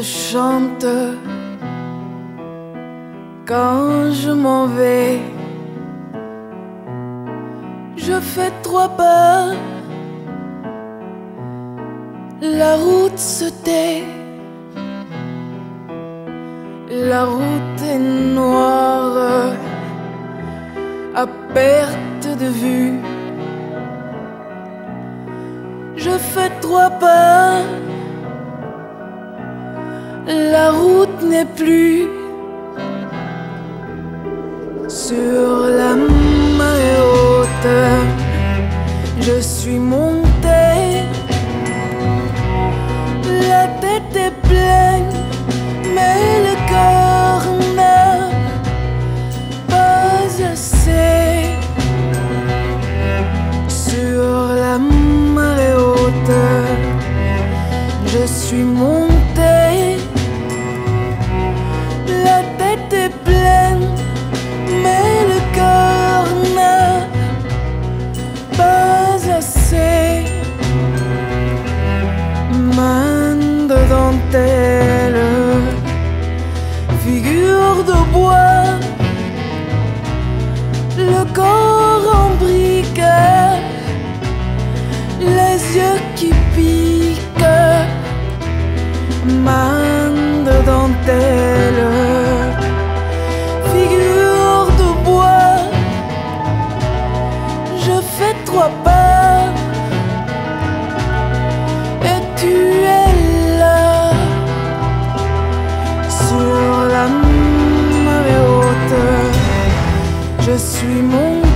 chante quand je m'en vais. Je fais 3 pas, la route se tait. La route est noire, à perte de vue. Je fais 3 pas, la route n'est plus. Sur la marée haute, je suis montée. La tête est pleine, mais le corps n'a pas assez. Sur la marée haute, je suis montée. La tête est pleine, mais le corps n'a pas assez. Main de dentelle, figure de bois, le corps en brique, les yeux qui piquent. Main de dentelle, figure de bois, je fais 3 pas et tu es là. Sur la marée haute, je suis montée.